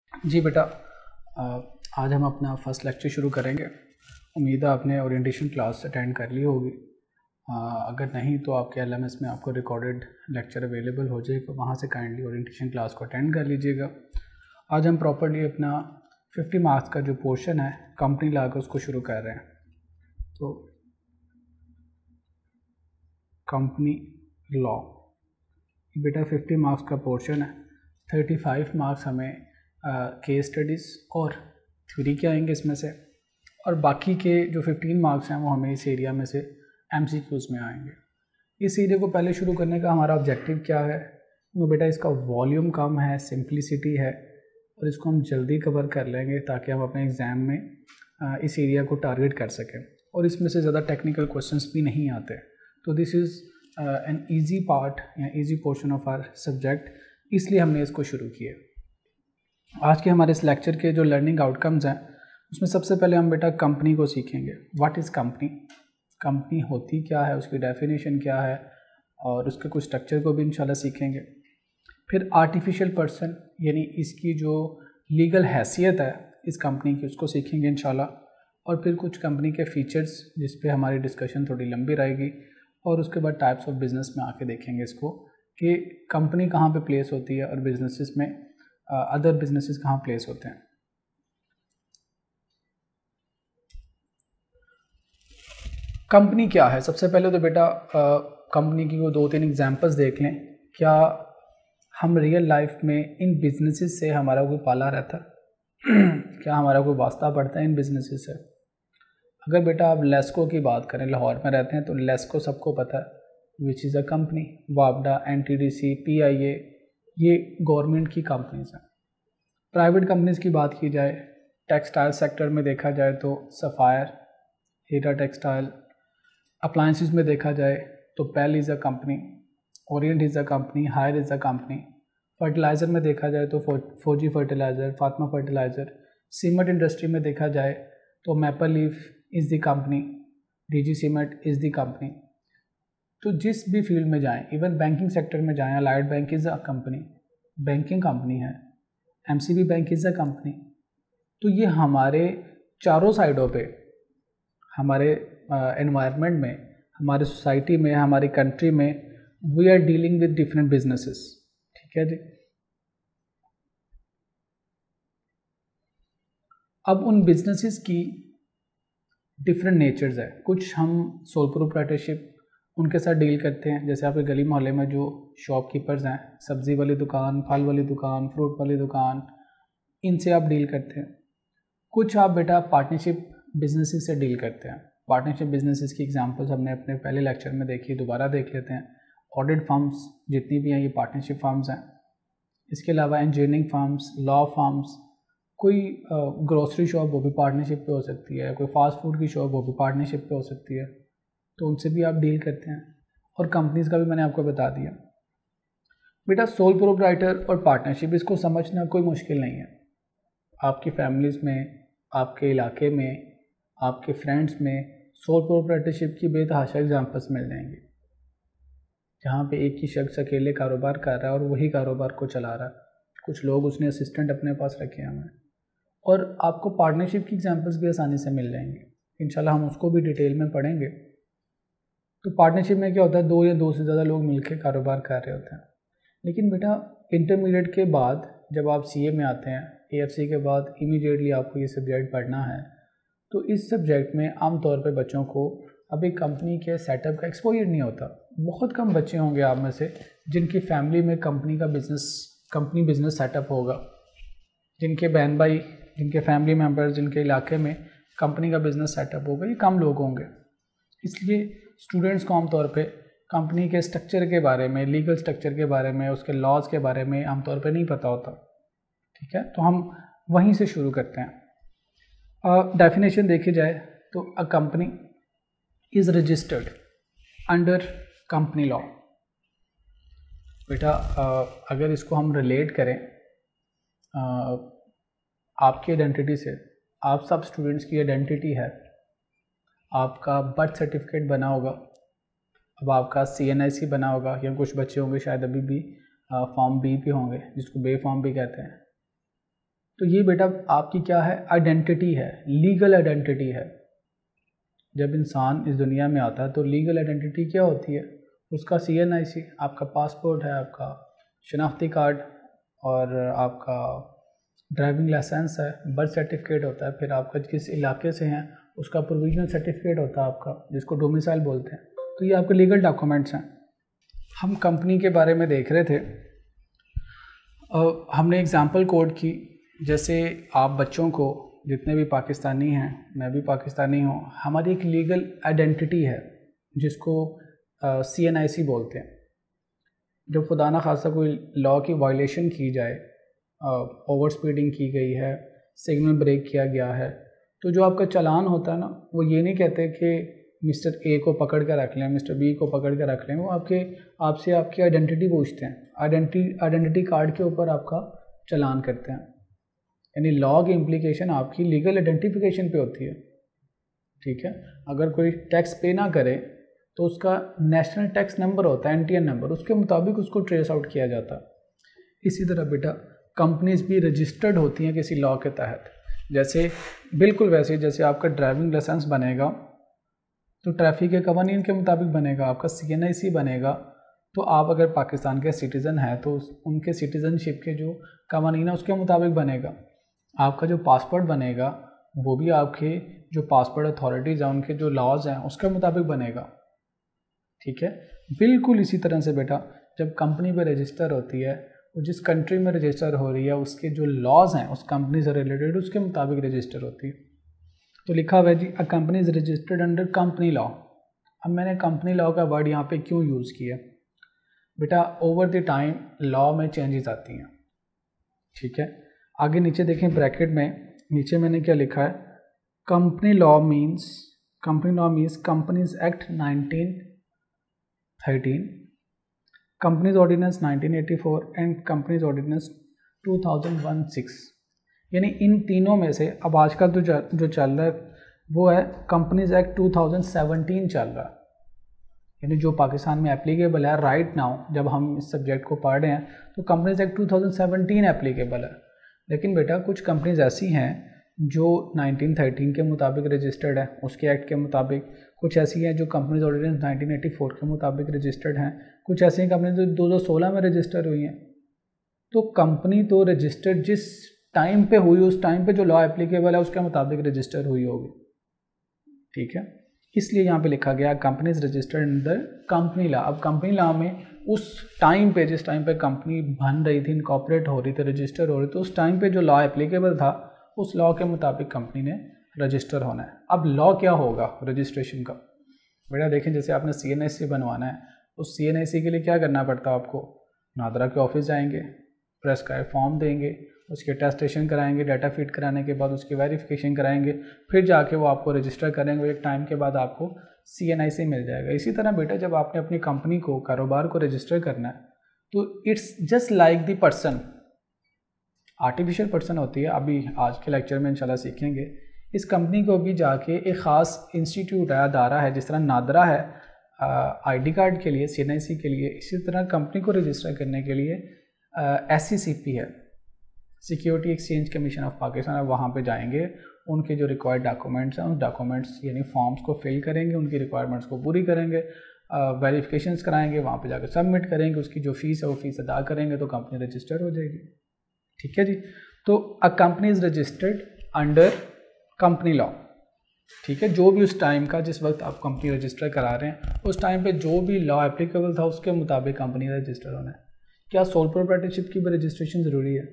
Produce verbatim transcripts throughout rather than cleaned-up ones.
जी बेटा, आज हम अपना फर्स्ट लेक्चर शुरू करेंगे। उम्मीद है आपने ओरिएंटेशन क्लास अटेंड कर ली होगी। अगर नहीं तो आपके एल एम एस में आपको रिकॉर्डेड लेक्चर अवेलेबल हो जाएगा, वहाँ से काइंडली ओरिएंटेशन क्लास को अटेंड कर लीजिएगा। आज हम प्रॉपर्ली अपना फिफ्टी मार्क्स का जो पोर्शन है कंपनी लॉ का उसको शुरू कर रहे हैं। तो कंपनी लॉ बेटा फिफ्टी मार्क्स का पोर्शन है। थर्टी फाइव मार्क्स हमें केस स्टडीज़ और थ्योरी के आएंगे इसमें से, और बाकी के जो फिफ्टीन मार्क्स हैं वो हमें इस एरिया में से एमसीक्यूज़ में आएंगे। इस एरिया को पहले शुरू करने का हमारा ऑब्जेक्टिव क्या है? वो बेटा इसका वॉल्यूम कम है, सिंप्लिसिटी है, और इसको हम जल्दी कवर कर लेंगे ताकि हम अपने एग्ज़ाम में इस एरिया को टारगेट कर सकें, और इसमें से ज़्यादा टेक्निकल क्वेश्चंस भी नहीं आते। तो this is an easy part या easy portion of our subject, इसलिए हमने इसको शुरू किया। आज के हमारे इस लेक्चर के जो लर्निंग आउटकम्स हैं उसमें सबसे पहले हम बेटा कंपनी को सीखेंगे। व्हाट इज़ कंपनी, कंपनी होती क्या है, उसकी डेफिनेशन क्या है, और उसके कुछ स्ट्रक्चर को भी इंशाल्लाह सीखेंगे। फिर आर्टिफिशियल पर्सन यानी इसकी जो लीगल हैसियत है इस कंपनी की उसको सीखेंगे इंशाल्लाह, और फिर कुछ कंपनी के फीचर्स जिस पे हमारी डिस्कशन थोड़ी लंबी रहेगी, और उसके बाद टाइप्स ऑफ बिज़नेस में आके देखेंगे इसको कि कंपनी कहाँ पे प्लेस होती है और बिजनेसेस में अदर uh, बिजनेसेस कहाँ प्लेस होते हैं। कंपनी क्या है? सबसे पहले तो बेटा कंपनी uh, की वो दो तीन एग्जांपल्स देख लें। क्या हम रियल लाइफ में इन बिजनेसेस से हमारा कोई पाला रहता क्या हमारा कोई वास्ता पड़ता है इन बिजनेसेस से? अगर बेटा आप लेस्को की बात करें, लाहौर में रहते हैं तो लेस्को सबको पता है विच इज़ अ कंपनी। वापडा, N T D C, P I A, ये गवर्नमेंट की कंपनीज हैं। प्राइवेट कंपनीज़ की बात की जाए, टेक्सटाइल सेक्टर में देखा जाए तो सफ़ायर, हीरा टेक्सटाइल। अप्लायंसेस में देखा जाए तो PEL is a company, Orient is a company, Haier is a company. Fertilizer में देखा जाए तो Fauji fertilizer, Fatima fertilizer. Cement industry में देखा जाए तो Maple Leaf is the company, DG cement is the company. तो जिस भी फील्ड में जाएं, इवन बैंकिंग सेक्टर में जाएं, Allied bank is a company, banking company है। MCB bank is a company. तो ये हमारे चारों साइडों पे, हमारे एनवायरनमेंट uh, में, हमारे सोसाइटी में, हमारी कंट्री में, we are dealing with different businesses. ठीक है जी। अब उन बिजनेसेस की डिफरेंट नेचर्स है। कुछ हम सोल प्रोप्राइटरशिप उनके साथ डील करते हैं, जैसे आपके गली मोहल्ले में जो शॉपकीपर्स हैं, सब्ज़ी वाली दुकान, फल वाली दुकान, फ्रूट वाली दुकान, इनसे आप डील करते हैं। कुछ आप बेटा पार्टनरशिप बिजनेसेस से डील करते हैं। पार्टनरशिप बिजनेसेस की एग्जांपल्स हमने अपने पहले लेक्चर में देखी, दोबारा देख लेते हैं। ऑडिट फर्म्स जितनी भी हैं ये पार्टनरशिप फर्म्स हैं। इसके अलावा इंजीनियरिंग फर्म्स, लॉ फर्म्स, कोई ग्रोसरी शॉप वो भी पार्टनरशिप पे हो सकती है, कोई फास्ट फूड की शॉप वो भी पार्टनरशिप पे हो सकती है, तो उनसे भी आप डील करते हैं। और कंपनीज़ का भी मैंने आपको बता दिया। बेटा सोल प्रोप्राइटर और पार्टनरशिप, इसको समझना कोई मुश्किल नहीं है। आपकी फैमिलीज़ में, आपके इलाके में, आपके फ्रेंड्स में सोल प्रोप्राइटरशिप की बेतहाशा एग्जांपल्स मिल जाएंगे, जहाँ पे एक ही शख्स अकेले कारोबार कर रहा है और वही कारोबार को चला रहा है। कुछ लोग उसने असिस्टेंट अपने पास रखे हुए हैं, और आपको पार्टनरशिप की एग्जांपल्स भी आसानी से मिल जाएंगे। इंशाल्लाह हम उसको भी डिटेल में पढ़ेंगे। तो पार्टनरशिप में क्या होता है, दो या दो से ज़्यादा लोग मिलकर कारोबार कर रहे होते हैं। लेकिन बेटा इंटरमीडिएट के बाद जब आप सीए में आते हैं, एएफसी के बाद इमीडिएटली आपको ये सब्जेक्ट पढ़ना है, तो इस सब्जेक्ट में आमतौर पे बच्चों को अभी कंपनी के सेटअप का एक्सपोजर नहीं होता। बहुत कम बच्चे होंगे आप में से जिनकी फैमिली में कंपनी का बिजनेस कंपनी बिजनेस सेटअप होगा, जिनके बहन भाई, जिनके फैमिली मेम्बर्स, जिनके इलाके में कंपनी का बिजनेस सेटअप होगा, ये कम लोग होंगे। इसलिए स्टूडेंट्स को आमतौर पे कंपनी के स्ट्रक्चर के बारे में, लीगल स्ट्रक्चर के बारे में, उसके लॉज के बारे में आमतौर पे नहीं पता होता। ठीक है, तो हम वहीं से शुरू करते हैं। डेफिनेशन देखी जाए तो a company is registered under company law. बेटा uh, अगर इसको हम रिलेट करें uh, आपकी आइडेंटिटी से, आप सब स्टूडेंट्स की आइडेंटिटी है, आपका बर्थ सर्टिफिकेट बना होगा, अब आपका सी एन आई सी बना होगा, या कुछ बच्चे होंगे शायद अभी भी फॉर्म बी पे होंगे, जिसको बे फॉर्म भी कहते हैं। तो ये बेटा आपकी क्या है, आइडेंटिटी है, लीगल आइडेंटिटी है। जब इंसान इस दुनिया में आता है तो लीगल आइडेंटिटी क्या होती है, उसका सी एन आई सी, आपका पासपोर्ट है, आपका शनाख्ती कार्ड और आपका ड्राइविंग लाइसेंस है, बर्थ सर्टिफिकेट होता है, फिर आपका किस इलाके से हैं उसका प्रोविजनल सर्टिफिकेट होता है आपका, जिसको डोमिसाइल बोलते हैं। तो ये आपके लीगल डॉक्यूमेंट्स हैं। हम कंपनी के बारे में देख रहे थे, और हमने एग्जांपल कोट की, जैसे आप बच्चों को, जितने भी पाकिस्तानी हैं, मैं भी पाकिस्तानी हूँ, हमारी एक लीगल आइडेंटिटी है जिसको सी एन आई सी बोलते हैं। जब खुदा ना खासा कोई लॉ की वायलेशन की जाए, ओवर स्पीडिंग की गई है, सिग्नल ब्रेक किया गया है, तो जो आपका चालान होता है ना, वो ये नहीं कहते कि मिस्टर ए को पकड़ कर रख लें, मिस्टर बी को पकड़ कर रख लें, वो आपके आपसे आपकी आइडेंटिटी पूछते हैं, आइडेंटिटी आइडेंटिटी कार्ड के ऊपर आपका चालान करते हैं। यानी लॉ की इम्प्लीकेशन आपकी लीगल आइडेंटिफिकेशन पे होती है, ठीक है। अगर कोई टैक्स पे ना करे तो उसका नेशनल टैक्स नंबर होता है, एन टी एन नंबर, उसके मुताबिक उसको ट्रेस आउट किया जाता है। इसी तरह बेटा कंपनीज भी रजिस्टर्ड होती हैं किसी लॉ के तहत, जैसे बिल्कुल वैसे जैसे आपका ड्राइविंग लाइसेंस बनेगा तो ट्रैफिक के कवानीन के मुताबिक बनेगा, आपका सी एन आई सी बनेगा। तो आप अगर पाकिस्तान के सिटीज़न हैं तो उनके सिटीज़नशिप के जो कवानीन है उसके मुताबिक बनेगा। आपका जो पासपोर्ट बनेगा वो भी आपके जो पासपोर्ट अथॉरिटीज़ हैं उनके जो लॉज हैं उसके मुताबिक बनेगा, ठीक है। बिल्कुल इसी तरह से बेटा जब कंपनी पे रजिस्टर होती है, वो जिस कंट्री में रजिस्टर हो रही है उसके जो लॉज हैं उस कंपनी से रिलेटेड उसके मुताबिक रजिस्टर होती है। तो लिखा हुआ है जी, a company is registered under company law. अब मैंने कंपनी लॉ का वर्ड यहाँ पे क्यों यूज़ किया बेटा, ओवर द टाइम लॉ में चेंजेस आती हैं, ठीक है। आगे नीचे देखें ब्रैकेट में, नीचे मैंने क्या लिखा है, company law means, company law means companies act nineteen thirteen, companies ordinance nineteen eighty four and companies ordinance two thousand six. यानी इन तीनों में से अब आज का तो जो चल रहा है वो है companies act two thousand seventeen चल रहा है, यानी जो पाकिस्तान में एप्लीकेबल है राइट नाउ। जब हम इस सब्जेक्ट को पढ़ रहे हैं तो companies act two thousand seventeen applicable है, लेकिन बेटा कुछ कंपनीज ऐसी हैं जो नाइनटीन थर्टीन के मुताबिक रजिस्टर्ड है, उसके एक्ट के मुताबिक। कुछ ऐसी हैं जो companies ordinance nineteen eighty four के मुताबिक रजिस्टर्ड हैं। कुछ ऐसी कंपनीज जो दो हज़ार सोलह में रजिस्टर हुई हैं। तो कंपनी तो रजिस्टर्ड जिस टाइम पे हुई, उस टाइम पे जो लॉ एप्लीकेबल है उसके मुताबिक रजिस्टर हुई होगी, ठीक है। इसलिए यहाँ पे लिखा गया companies registered under company law. अब कंपनी लॉ में उस टाइम पे, जिस टाइम पे कंपनी बन रही थी, इनकॉर्पोरेट हो रही थी, रजिस्टर हो रही थी, उस टाइम पे जो लॉ एप्लीकेबल था उस लॉ के मुताबिक कंपनी ने रजिस्टर होना है। अब लॉ क्या होगा रजिस्ट्रेशन का बेटा, देखें जैसे आपने सी एन आई सी बनवाना है, उस सी एन आई सी के लिए क्या करना पड़ता है आपको, नादरा के ऑफिस जाएंगे, प्रेस का फॉर्म देंगे, उसके टेस्टेशन कराएंगे, डाटा फीड कराने के बाद उसकी वेरिफिकेशन कराएंगे, फिर जाके वो आपको रजिस्टर करेंगे, एक टाइम के बाद आपको सी एन आई सी मिल जाएगा। इसी तरह बेटा जब आपने अपनी कंपनी को, कारोबार को रजिस्टर करना है तो it's just like the person, artificial person होती है, अभी आज के लेक्चर में इंशाल्लाह सीखेंगे। इस कंपनी को भी जाके एक ख़ास इंस्टीट्यूट है, अदारा है, जिस तरह नादरा है आईडी कार्ड के लिए, सी एन आई सी के लिए, इसी तरह कंपनी को रजिस्टर करने के लिए एस सी सी पी है, security exchange commission of Pakistan है, वहाँ पे जाएंगे, उनके जो रिक्वायर्ड डॉक्यूमेंट्स हैं उन डॉक्यूमेंट्स यानी फॉर्म्स को फिल करेंगे, उनकी रिक्वायरमेंट्स को पूरी करेंगे, वेरिफिकेशंस कराएंगे, वहाँ पे जाकर सबमिट करेंगे, उसकी जो फीस है वो फीस अदा करेंगे तो कंपनी रजिस्टर्ड हो जाएगी, ठीक है जी। तो a company is registered under company law, ठीक है। जो भी उस टाइम का, जिस वक्त आप कंपनी रजिस्टर करा रहे हैं उस टाइम पे जो भी लॉ एप्लीकेबल था उसके मुताबिक कंपनी रजिस्टर होना है। क्या सोल प्रोप्राइटरशिप की भी रजिस्ट्रेशन ज़रूरी है?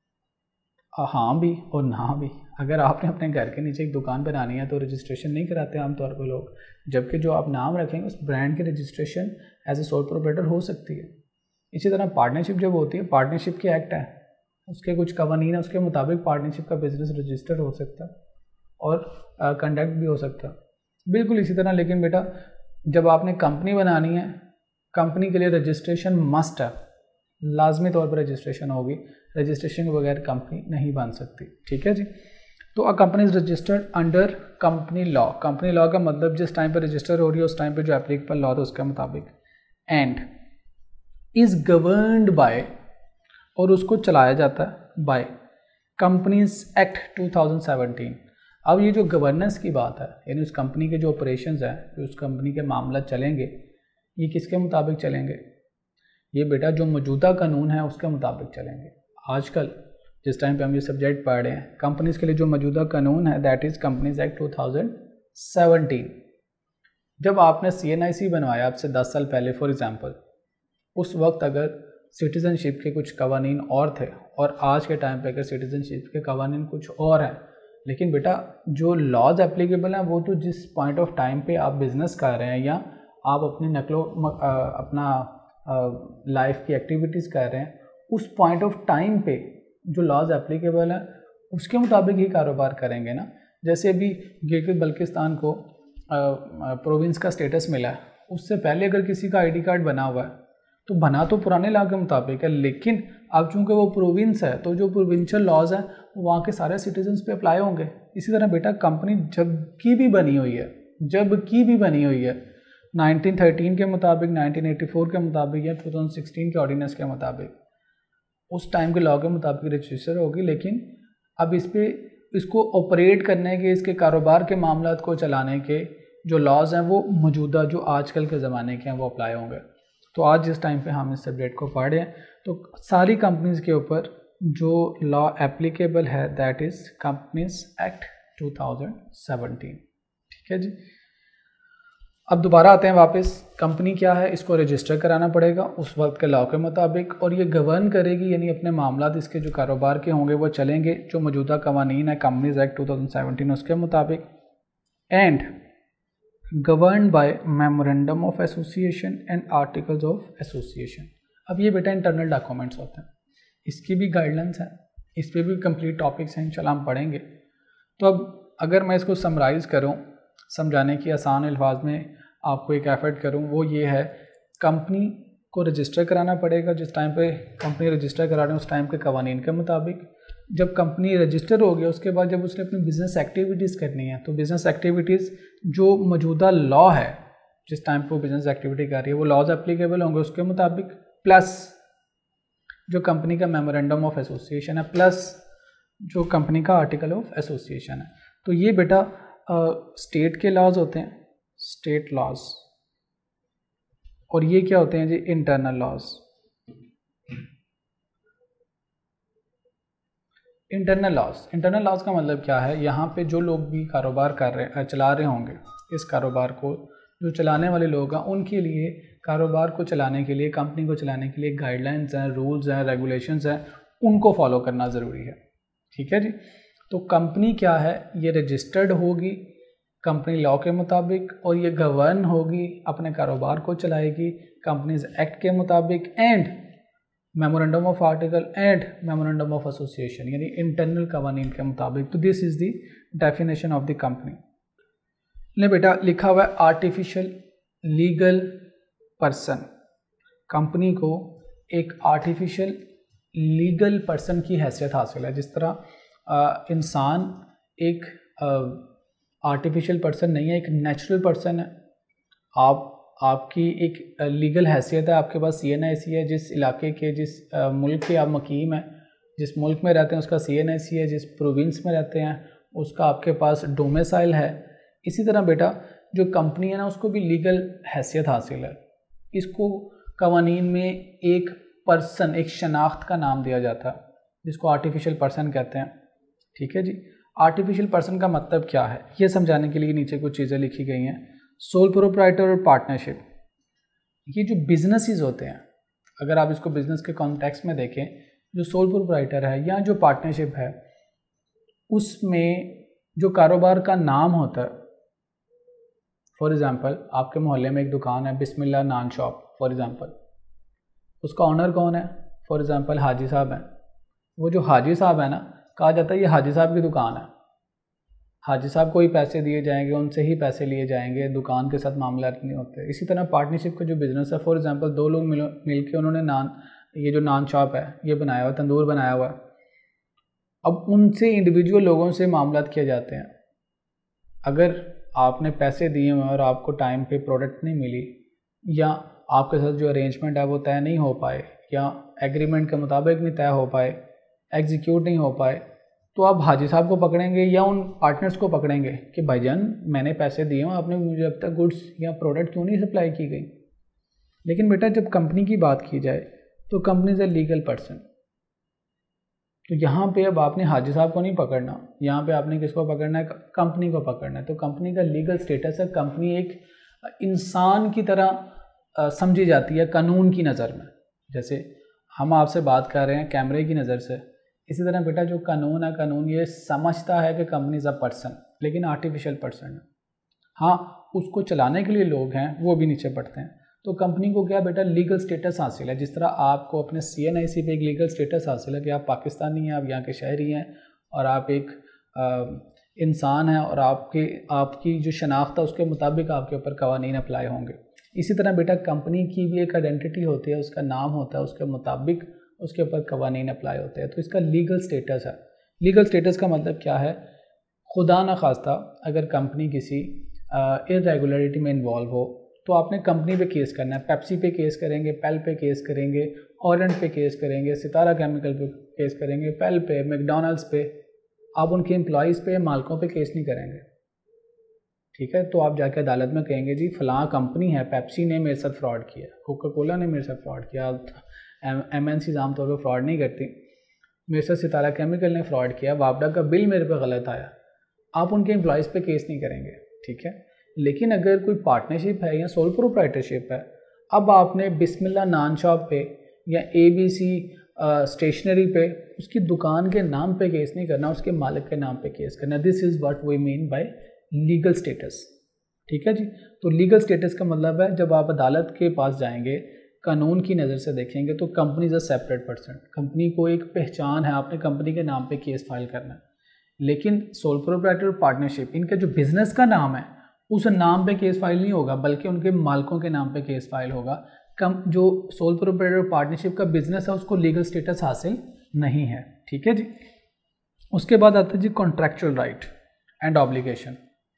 हाँ भी और ना भी। अगर आपने अपने घर के नीचे एक दुकान बनानी है तो रजिस्ट्रेशन नहीं कराते आमतौर पर लोग, जबकि जो आप नाम रखेंगे उस ब्रांड की registration as a sole proprietor हो सकती है। इसी तरह पार्टनरशिप जब होती है, पार्टनरशिप की एक्ट है, उसके कुछ कवानीन है, उसके मुताबिक पार्टनरशिप का बिजनेस रजिस्टर्ड हो सकता है और कंडक्ट uh, भी हो सकता है बिल्कुल इसी तरह। लेकिन बेटा जब आपने कंपनी बनानी है, कंपनी के लिए रजिस्ट्रेशन मस्ट है, लाजमी तौर पर रजिस्ट्रेशन होगी, रजिस्ट्रेशन के बगैर कंपनी नहीं बन सकती, ठीक है जी। तो a company is registered under company law. Company law का मतलब जिस टाइम पे रजिस्टर हो रही है उस टाइम पे जो एप्लीकेबल लॉ था उसके मुताबिक, एंड इज गवर्नड बाय, और उसको चलाया जाता है by companies act two thousand seventeen. अब ये जो गवर्नेंस की बात है, यानी उस कंपनी के जो ऑपरेशंस हैं, जो उस कंपनी के मामला चलेंगे, ये किसके मुताबिक चलेंगे? ये बेटा जो मौजूदा कानून है उसके मुताबिक चलेंगे। आजकल जिस टाइम पे हम ये सब्जेक्ट पढ़ रहे हैं, कंपनीज के लिए जो मौजूदा कानून है that is companies act two thousand seventeen. जब आपने सी एन आई सी बनवाया आपसे दस साल पहले फॉर एग्जांपल, उस वक्त अगर सिटीज़नशिप के कुछ कवानीन और थे और आज के टाइम पे अगर सिटीज़नशिप के कवानीन कुछ और हैं, लेकिन बेटा जो लॉज एप्लीकेबल हैं वो तो जिस पॉइंट ऑफ टाइम पे आप बिज़नेस कर रहे हैं या आप अपनी नकलो अपना लाइफ की एक्टिविटीज़ कर रहे हैं, उस पॉइंट ऑफ टाइम पे जो लॉज एप्लीकेबल है उसके मुताबिक ही कारोबार करेंगे ना। जैसे अभी गिलगित बल्किस्तान को प्रोविंस का स्टेटस मिला है, उससे पहले अगर किसी का आईडी कार्ड बना हुआ है तो बना तो पुराने लॉ के मुताबिक है, लेकिन अब चूंकि वो प्रोविंस है तो जो प्रोविंशियल लॉज हैं वो वहाँ के सारे सिटीजन्स पे अप्लाई होंगे। इसी तरह बेटा कंपनी जब की भी बनी हुई है जब की भी बनी हुई है नाइनटीन थर्टीन के मुताबिक, नाइनटीन एटी फोर के मुताबिक या टू थाउजेंड सिक्सटीन के ऑर्डिनेंस के मुताबिक, उस टाइम के लॉ के मुताबिक रजिस्टर होगी। लेकिन अब इस पे इसको ऑपरेट करने के, इसके कारोबार के मामलात को चलाने के जो लॉज हैं वो मौजूदा जो आजकल के ज़माने के हैं वो अप्लाई होंगे। तो आज जिस टाइम पे हम इस सब्जेक्ट को पढ़ रहे हैं तो सारी कंपनीज़ के ऊपर जो लॉ एप्लीकेबल है that is companies act two thousand seventeen. ठीक है जी। अब दोबारा आते हैं वापस, कंपनी क्या है, इसको रजिस्टर कराना पड़ेगा उस वक्त के लॉ के मुताबिक और ये गवर्न करेगी, यानी अपने मामलात इसके जो कारोबार के होंगे वो चलेंगे जो मौजूदा कवानीन है companies act two thousand seventeen उसके मुताबिक। And govern by memorandum of association and articles of association. अब ये बेटा इंटरनल डॉक्यूमेंट्स होते हैं, इसकी भी गाइडलाइंस है, इस पर भी कंप्लीट टॉपिक्स हैं, इंशाल्लाह हम पढ़ेंगे। तो अब अगर मैं इसको समराइज़ करूं, समझाने की आसान अल्फाज में आपको एक एफर्ट करूं, वो ये है कंपनी को रजिस्टर कराना पड़ेगा। जिस टाइम पे कंपनी रजिस्टर करा रहे हैं उस टाइम के कवानीन के मुताबिक। जब कंपनी रजिस्टर हो गया उसके बाद जब उसने अपनी बिज़नेस एक्टिविटीज़ करनी है तो बिज़नेस एक्टिविटीज़ जो मौजूदा लॉ है जिस टाइम पे वो बिज़नेस एक्टिविटी कर रही है वो लॉज एप्लीकेबल होंगे उसके मुताबिक, प्लस जो कंपनी का मेमोरेंडम ऑफ एसोसिएशन है, प्लस जो कंपनी का आर्टिकल ऑफ एसोसिएशन है। तो ये बेटा स्टेट के लॉज होते हैं, स्टेट लॉज, और ये क्या होते हैं जी, internal laws. Internal laws, internal laws का मतलब क्या है, यहाँ पे जो लोग भी कारोबार कर रहे चला रहे होंगे, इस कारोबार को जो चलाने वाले लोग हैं उनके लिए कारोबार को चलाने के लिए, कंपनी को चलाने के लिए गाइडलाइंस हैं, रूल्स हैं, रेगुलेशंस हैं, उनको फॉलो करना ज़रूरी है। ठीक है जी। तो कंपनी क्या है, ये रजिस्टर्ड होगी कंपनी लॉ के मुताबिक और ये गवर्न होगी, अपने कारोबार को चलाएगी कंपनीज एक्ट के मुताबिक and memorandum of article and memorandum of association, यानी इंटरनल कवानीन के मुताबिक। तो this is the definition of the company. ने बेटा लिखा हुआ है आर्टिफिशियल लीगल पर्सन। कंपनी को एक आर्टिफिशियल लीगल पर्सन की हैसियत हासिल है। जिस तरह आ, इंसान एक आर्टिफिशियल पर्सन नहीं है, एक नेचुरल पर्सन है। आप आपकी एक लीगल हैसियत है, आपके पास सी एन आई सी है, जिस इलाके के जिस आ, मुल्क के आप मकीम हैं, जिस मुल्क में रहते हैं उसका सी एन आई सी है, जिस प्रोविंस में रहते हैं उसका आपके पास डोमिसाइल है। इसी तरह बेटा जो कंपनी है ना उसको भी लीगल हैसियत हासिल है। इसको कवानीन में एक पर्सन, एक शनाख्त का नाम दिया जाता है जिसको आर्टिफिशियल पर्सन कहते हैं। ठीक है जी। आर्टिफिशियल पर्सन का मतलब क्या है ये समझाने के लिए नीचे कुछ चीज़ें लिखी गई हैं। सोल प्रोप्राइटर और पार्टनरशिप, ये जो बिजनेसेस होते हैं, अगर आप इसको बिजनेस के कॉन्टेक्स्ट में देखें, जो सोल प्रोप्राइटर है या जो पार्टनरशिप है उसमें जो कारोबार का नाम होता है, फॉर एग्ज़ाम्पल आपके मोहल्ले में एक दुकान है Bismillah naan shop for example, उसका ऑनर कौन है, फॉर एग्ज़ाम्पल हाजी साहब हैं। वो जो हाजी साहब है ना, कहा जाता है ये हाजी साहब की दुकान है, हाजी साहब को ही पैसे दिए जाएंगे, उनसे ही पैसे लिए जाएंगे, दुकान के साथ मामला नहीं होते। इसी तरह पार्टनरशिप का जो बिज़नेस है, फॉर एग्ज़ाम्पल दो लोग मिल मिल के उन्होंने नान, ये जो नान शॉप है ये बनाया हुआ, तंदूर बनाया हुआ, अब उनसे इंडिविजुअल लोगों से मामला किए जाते हैं। अगर आपने पैसे दिए हुए और आपको टाइम पे प्रोडक्ट नहीं मिली या आपके साथ जो अरेंजमेंट है वो तय नहीं हो पाए या एग्रीमेंट के मुताबिक नहीं तय हो पाए, एग्जीक्यूट नहीं हो पाए, तो आप हाजी साहब को पकड़ेंगे या उन पार्टनर्स को पकड़ेंगे कि भाईजान मैंने पैसे दिए हैं, आपने मुझे अब तक गुड्स या प्रोडक्ट क्यों नहीं सप्लाई की गई। लेकिन बेटा जब कंपनी की बात की जाए तो company is a legal person, तो यहाँ पे अब आपने हाजी साहब को नहीं पकड़ना, यहाँ पे आपने किसको पकड़ना है, कंपनी को पकड़ना है। तो कंपनी का लीगल स्टेटस है, कंपनी एक इंसान की तरह समझी जाती है कानून की नज़र में। जैसे हम आपसे बात कर रहे हैं कैमरे की नज़र से, इसी तरह बेटा जो कानून है, कानून ये समझता है कि कंपनी इज़ अ पर्सन, लेकिन आर्टिफिशियल पर्सन है। हाँ, उसको चलाने के लिए लोग हैं, वो भी नीचे पड़ते हैं। तो कंपनी को क्या बेटा लीगल स्टेटस हासिल है। जिस तरह आपको अपने सी एन आई सी पे एक लीगल स्टेटस हासिल है कि आप पाकिस्तानी हैं, आप यहाँ के शहरी हैं और आप एक आ, इंसान हैं और आपके आपकी जो शनाख्त है उसके मुताबिक आपके ऊपर कवानीन अप्लाई होंगे। इसी तरह बेटा कंपनी की भी एक आइडेंटिटी होती है, उसका नाम होता है, उसके मुताबिक उसके ऊपर कवानीन अप्लाई होते हैं। तो इसका लीगल स्टेटस है। लीगल स्टेटस का मतलब क्या है, खुदा न खास्ता अगर कंपनी किसी इरेगुलरिटी में इन्वॉल्व हो तो आपने कंपनी पे केस करना है। पेप्सी पे केस करेंगे, पेल पे केस करेंगे, ऑरेंज पे केस करेंगे, सितारा केमिकल पे केस करेंगे, पेल पे, मैकडॉनल्ड्स पे। आप उनके एम्प्लॉयज़ पे, मालिकों पे केस नहीं करेंगे, ठीक है। तो आप जाके अदालत में कहेंगे जी फलां कंपनी है, पेप्सी ने मेरे साथ फ्रॉड किया, कोका कोला ने मेरे साथ फ्रॉड किया, एम एन सीज आमतौर पर फ्रॉड नहीं करती, मेरे साथ सितारा केमिकल ने फ्रॉड किया, वापडा का बिल मेरे पे गलत आया। आप उनके एम्प्लॉयज़ पे केस नहीं करेंगे, ठीक है। लेकिन अगर कोई पार्टनरशिप है या सोल प्रोप्राइटरशिप है, अब आपने बिस्मिल्लाह नान शॉप पे या ए बी सी स्टेशनरी पे उसकी दुकान के नाम पे केस नहीं करना, उसके मालिक के नाम पे केस करना। This is what we mean by legal status, ठीक है जी। तो लीगल स्टेटस का मतलब है जब आप अदालत के पास जाएंगे, कानून की नज़र से देखेंगे तो company is a separate person, company को एक पहचान है, आपने कंपनी के नाम पे केस फाइल करना है। लेकिन सोल प्रोप्राइटर पार्टनरशिप, इनका जो बिज़नेस का नाम है उस नाम पे केस फाइल नहीं होगा, बल्कि उनके मालिकों के नाम पे केस फाइल होगा। कम जो सोल प्रोप्राइटर पार्टनरशिप का बिजनेस है उसको लीगल स्टेटस हासिल नहीं है, ठीक है जी। उसके बाद आता है जी कॉन्ट्रैक्चुअल राइट एंड ऑब्लिगेशन।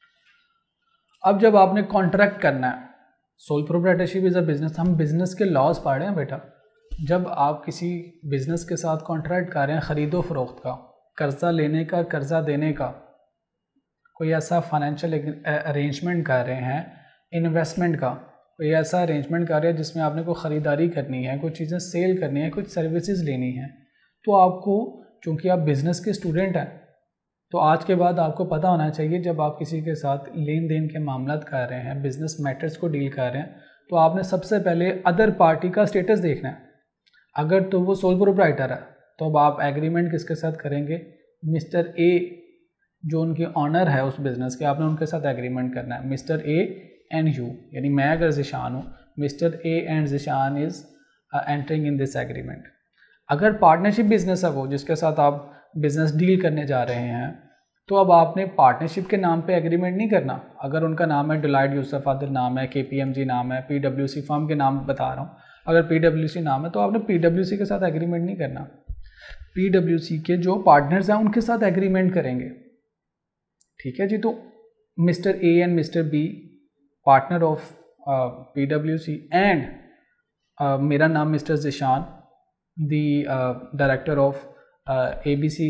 अब जब आपने कॉन्ट्रैक्ट करना है, sole proprietorship is a business, हम बिजनेस के लॉज पढ़ रहे हैं बेटा। जब आप किसी बिजनेस के साथ कॉन्ट्रैक्ट कर रहे हैं, ख़रीदो फरोख्त का, कर्जा लेने का, कर्जा देने का, कोई ऐसा फाइनेंशियल अरेंजमेंट कर रहे हैं, इन्वेस्टमेंट का कोई ऐसा अरेंजमेंट कर रहे हैं जिसमें आपने कोई ख़रीदारी करनी है, कुछ चीज़ें सेल करनी है, कुछ सर्विसेज लेनी है, तो आपको, चूँकि आप बिज़नेस के स्टूडेंट हैं, तो आज के बाद आपको पता होना चाहिए जब आप किसी के साथ लेन देन के मामला कर रहे हैं, बिज़नेस मैटर्स को डील कर रहे हैं, तो आपने सबसे पहले अदर पार्टी का स्टेटस देखना है। अगर तो वो सोल प्रोप्राइटर है तो अब आप एग्रीमेंट किसके साथ करेंगे, मिस्टर ए जो उनके ऑनर है उस बिज़नेस के, आपने उनके साथ एग्रीमेंट करना है। मिस्टर ए एंड यू, यानी मैं अगर ज़िशान हूँ, mister A and Zeeshan is entering in this agreement. अगर पार्टनरशिप बिजनेस है वो जिसके साथ आप बिज़नेस डील करने जा रहे हैं, तो अब आपने पार्टनरशिप के नाम पे एग्रीमेंट नहीं करना। अगर उनका नाम है डिलाइट यूसुफ आदिल नाम है, के पी एम जी नाम है, पी डब्ल्यू सी फर्म के नाम बता रहा हूँ, अगर पी डब्ल्यू सी नाम है तो आपने पी डब्ल्यू सी के साथ एग्रीमेंट नहीं करना। पी डब्ल्यू सी के जो पार्टनर्स हैं उनके साथ एग्रीमेंट करेंगे, ठीक है जी। तो mister A and mister B partner of P W C and मेरा नाम mister Zeeshan the director of A B C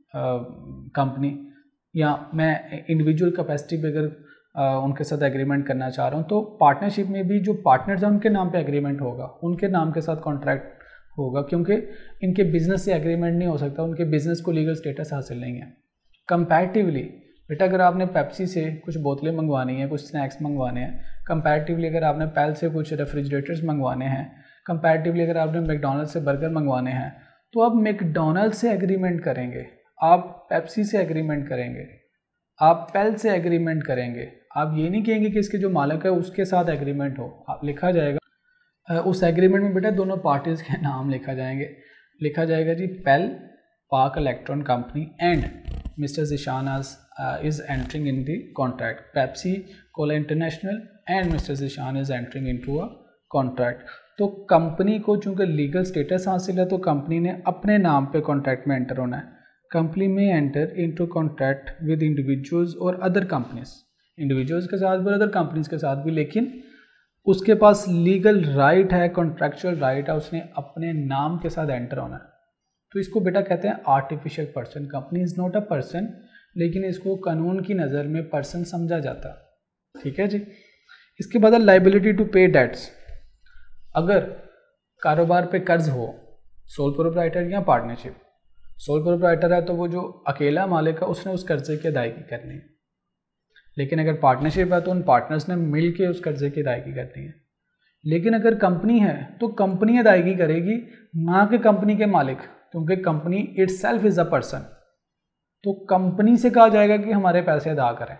company, या मैं इंडिविजुअल कैपेसिटी पे अगर uh, उनके साथ एग्रीमेंट करना चाह रहा हूँ, तो पार्टनरशिप में भी जो पार्टनर्स हैं उनके नाम पे एग्रीमेंट होगा, उनके नाम के साथ कॉन्ट्रैक्ट होगा, क्योंकि इनके बिजनेस से एग्रीमेंट नहीं हो सकता, उनके बिजनेस को लीगल स्टेटस हासिल नहीं है। कंपैरेटिवली बेटा अगर आपने पेप्सी से कुछ बोतलें मंगवानी है, कुछ स्नैक्स मंगवाने हैं, कंपैरेटिवली अगर आपने पेल से कुछ रेफ्रिजरेटर्स मंगवाने हैं, कंपैरेटिवली अगर आपने मैकडॉनल्ड से बर्गर मंगवाने हैं, तो आप मैकडॉनल्ड से एग्रीमेंट करेंगे, आप पेप्सी से एग्रीमेंट करेंगे, आप पेल से एग्रीमेंट करेंगे। आप ये नहीं कहेंगे कि इसके जो मालिक है उसके साथ एग्रीमेंट हो, आप लिखा जाएगा उस एग्रीमेंट में बेटा दोनों पार्टीज़ के नाम लिखा जाएंगे, लिखा जाएगा जी PEL Pak electron company and mister Zeeshan is entering in the contract, Pepsi Cola international and mister Zeeshan is entering into a contract. तो कंपनी को चूँकि लीगल स्टेटस हासिल है तो कंपनी ने अपने नाम पे कॉन्ट्रैक्ट में एंटर होना है। कंपनी में enter into contract with individuals और अदर कंपनीज, इंडिविजुअल्स के साथ भी, अदर कंपनीज के साथ भी, लेकिन उसके पास लीगल राइट है, कॉन्ट्रैक्चुअल राइट है, उसने अपने नाम के साथ एंटर होना है। तो इसको बेटा कहते हैं artificial person. Company is not a person, लेकिन इसको कानून की नज़र में पर्सन समझा जाता है। ठीक है जी। इसके बाद लाइबिलिटी टू पे डेट्स। अगर कारोबार पे कर्ज हो, सोल प्रोप्राइटर या पार्टनरशिप, सोल प्रोप्राइटर है तो वो जो अकेला मालिक है उसने उस कर्जे की अदायगी करनी है, लेकिन अगर पार्टनरशिप है तो उन पार्टनर्स ने मिल के उस कर्जे की अदायगी करनी है। लेकिन अगर कंपनी है तो कंपनी अदायगी करेगी, ना कि कंपनी के मालिक, क्योंकि company itself is a person. तो कंपनी से कहा जाएगा कि हमारे पैसे अदा करें।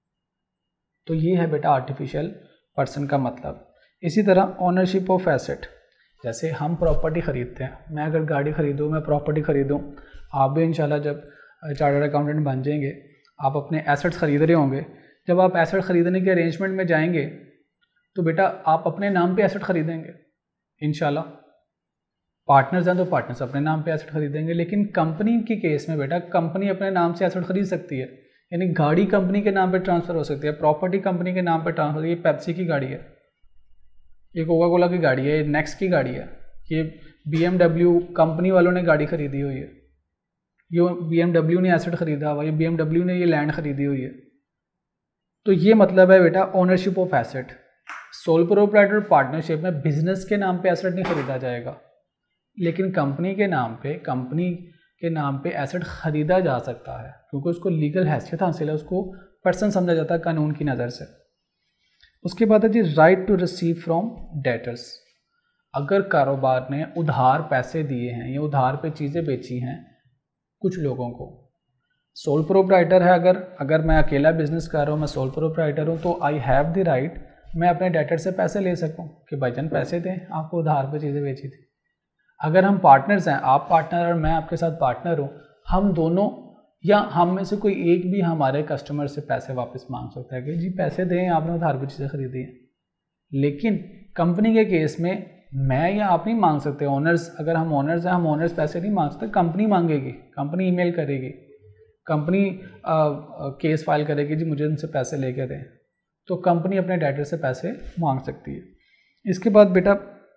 तो ये है बेटा आर्टिफिशियल पर्सन का मतलब। इसी तरह ओनरशिप ऑफ एसेट, जैसे हम प्रॉपर्टी खरीदते हैं, मैं अगर गाड़ी खरीदूँ, मैं प्रॉपर्टी खरीदूँ, आप भी इंशाल्लाह जब चार्टर्ड अकाउंटेंट बन जाएंगे आप अपने एसेट्स खरीद रहे होंगे। जब आप एसेट खरीदने के अरेंजमेंट में जाएंगे तो बेटा आप अपने नाम पे एसेट खरीदेंगे इंशाल्लाह। पार्टनर्स हैं तो पार्टनर्स अपने नाम पे एसेट खरीदेंगे, लेकिन कंपनी के केस में बेटा कंपनी अपने नाम से एसेट खरीद सकती है। यानी गाड़ी कंपनी के नाम पे ट्रांसफ़र हो सकती है, प्रॉपर्टी कंपनी के नाम पे ट्रांसफर। ये पेप्सी की गाड़ी है, ये कोका कोला की गाड़ी है, ये नेक्स्ट की गाड़ी है, ये बी एम डब्ल्यू कंपनी वालों ने गाड़ी खरीदी हुई है, ये बी एम डब्ल्यू ने एसेट खरीदा हुआ, ये बी एम डब्ल्यू ने ये लैंड खरीदी हुई है। तो ये मतलब है बेटा ownership of asset. Sole proprietor partnership में बिजनेस के नाम पे एसेट नहीं खरीदा जाएगा, लेकिन कंपनी के नाम पे कंपनी के नाम पे एसेट खरीदा जा सकता है, क्योंकि उसको लीगल हैसियत हासिल है, उसको पर्सन समझा जाता है कानून की नज़र से। उसके बाद है जी right to receive from debtors. अगर कारोबार ने उधार पैसे दिए हैं या उधार पे चीज़ें बेची हैं कुछ लोगों को, सोल प्रोप्राइटर है, अगर अगर मैं अकेला बिजनेस कर रहा हूँ, मैं सोल प्रोप्राइटर हूँ, तो आई हैव द राइट मैं अपने डेटर से पैसे ले सकूँ कि भाईजान पैसे दें, आपको उधार पे चीज़ें बेची थी। अगर हम पार्टनर्स हैं, आप पार्टनर और मैं आपके साथ पार्टनर हूँ, हम दोनों या हम में से कोई एक भी हमारे कस्टमर से पैसे वापस मांग सकता है कि जी पैसे दें, आपने उधार पे चीज़ें खरीदी हैं। लेकिन कंपनी के केस में मैं या आप नहीं मांग सकते। ओनर्स, अगर हम ओनर्स हैं, हम ओनर्स पैसे नहीं मांग सकते, कंपनी मांगेगी, कंपनी ईमेल करेगी, कंपनी केस फाइल करेगी जी मुझे उनसे पैसे लेके दें, तो कंपनी अपने डेटर से पैसे मांग सकती है। इसके बाद बेटा